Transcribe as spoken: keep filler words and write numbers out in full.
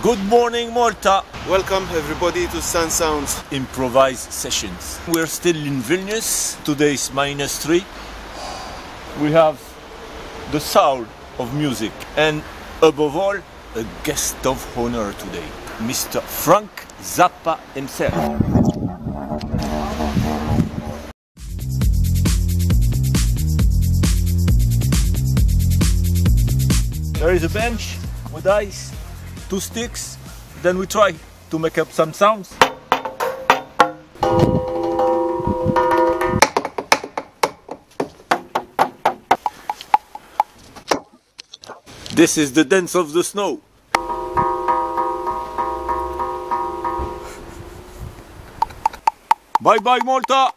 Good morning, Malta. Welcome everybody to Sun Sounds Improvise Sessions. We're still in Vilnius. Today is minus three. We have the soul of music and above all, a guest of honor today, Mister Frank Zappa himself. There is a bench with ice, two sticks, then we try to make up some sounds. This is the dance of the snow. Bye bye, Malta!